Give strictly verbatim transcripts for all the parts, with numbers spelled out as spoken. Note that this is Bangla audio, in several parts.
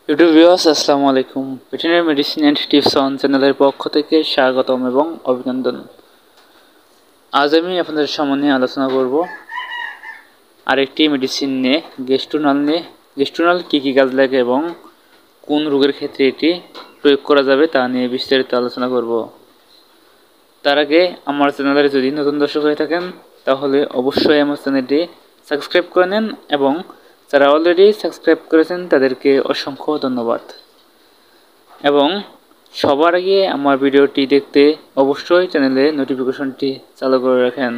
ইউটিউব ভিউয়ার্স আসসালামু আলাইকুম। Veterinary medicine and tips one চ্যানেলের পক্ষ থেকে স্বাগতম এবং অভিনন্দন। আজ আমি আপনাদের সামনে আলোচনা করব আরেকটি মেডিসিন নিয়ে, গ্যাস্ট্রোনাল নিয়ে। গ্যাস্ট্রোনাল কী কী কাজ লাগে এবং কোন রোগের ক্ষেত্রে এটি প্রয়োগ করা যাবে তা নিয়ে বিস্তারিত আলোচনা করব। তার আগে আমার চ্যানেলের যদি নতুন দর্শক হয়ে থাকেন তাহলে অবশ্যই আমার চ্যানেলটি সাবস্ক্রাইব করে নেন এবং যারা অলরেডি সাবস্ক্রাইব করেছেন তাদেরকে অসংখ্য ধন্যবাদ। এবং সবার আগে আমার ভিডিওটি দেখতে অবশ্যই চ্যানেলে নোটিফিকেশনটি চালু করে রাখেন।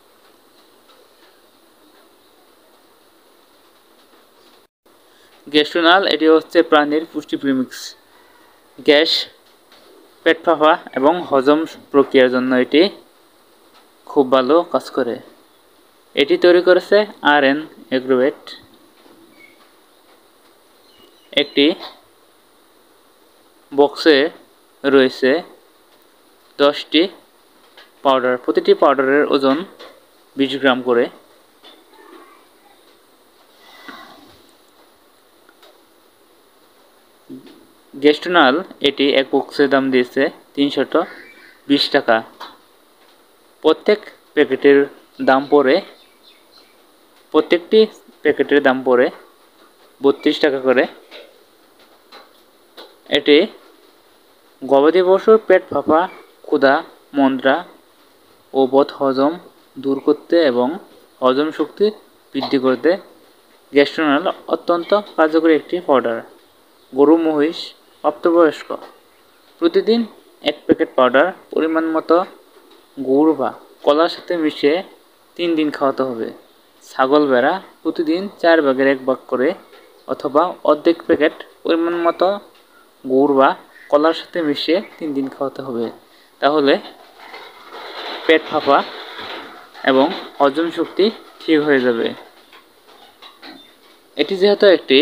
গ্যাস্ট্রোনাল এটি হচ্ছে প্রাণীর পুষ্টি প্রিমিক্স। গ্যাস, পেট ফাঁপা এবং হজম প্রক্রিয়ার জন্য এটি খুব ভালো কাজ করে। এটি তৈরি করেছে আর এন এগ্রোভেট। একটি বক্সে রয়েছে দশটি পাউডার, প্রতিটি পাউডারের ওজন বিশ গ্রাম করে। গ্যাস্ট্রোনাল এটি এক বক্সের দাম দিয়েছে তিনশত বিশ টাকা। প্রত্যেক প্যাকেটের দাম পড়ে প্রত্যেকটি প্যাকেটের দাম পড়ে বত্রিশ টাকা করে। এটি গবাদি পশুর পেট ফাঁপা, ক্ষুধা, মন্দ্রা ও বদহজম দূর করতে এবং হজম শক্তি বৃদ্ধি করতে গ্যাস্ট্রোনাল অত্যন্ত কার্যকরী একটি পাউডার। গরু, মহিষ, প্রাপ্তবয়স্ক প্রতিদিন এক প্যাকেট পাউডার পরিমাণ মতো গুড় বা কলার সাথে মিশিয়ে তিন দিন খাওয়াতে হবে। ছাগল, ভেড়া প্রতিদিন চার ভাগের এক ভাগ করে অথবা অর্ধেক প্যাকেট পরিমাণ মতো গুড় বা কলার সাথে মিশিয়ে তিন দিন খাওয়াতে হবে। তাহলে পেট ফাঁপা এবং হজম শক্তি ঠিক হয়ে যাবে। এটি যেহেতু একটি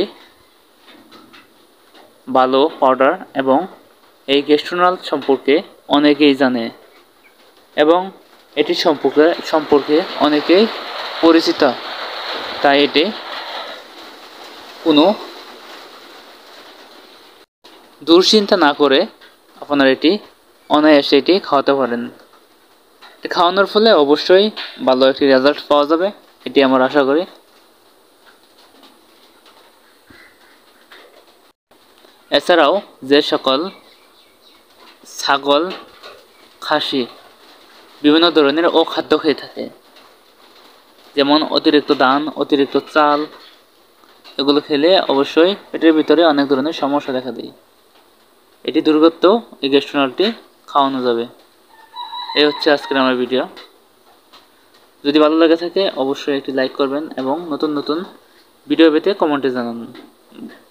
ভালো পাউডার এবং এই গ্যাস্ট্রোনাল সম্পর্কে অনেকেই জানে এবং এটি সম্পর্কে সম্পর্কে অনেকেই পরিচিত, তাই এটি কোনো দুশ্চিন্তা না করে আপনারা এটি অনায়াসে এটি খাওয়াতে পারেন। এটি খাওয়ানোর ফলে অবশ্যই ভালো একটি রেজাল্ট পাওয়া যাবে, এটি আমরা আশা করি। এছাড়াও যে সকল ছাগল, খাসি বিভিন্ন ধরনের অখাদ্য খেয়ে থাকে, যেমন অতিরিক্ত ধান, অতিরিক্ত চাল, এগুলো খেলে অবশ্যই পেটের ভিতরে অনেক ধরনের সমস্যা দেখা দেয়। এটি দূর করতেও এই গ্যাস্ট্রোনালটি খাওয়ানো যাবে। এই হচ্ছে আজকের আমার ভিডিও। যদি ভালো লাগে থাকে অবশ্যই একটি লাইক করবেন এবং নতুন নতুন ভিডিও পেতে কমেন্টে জানান।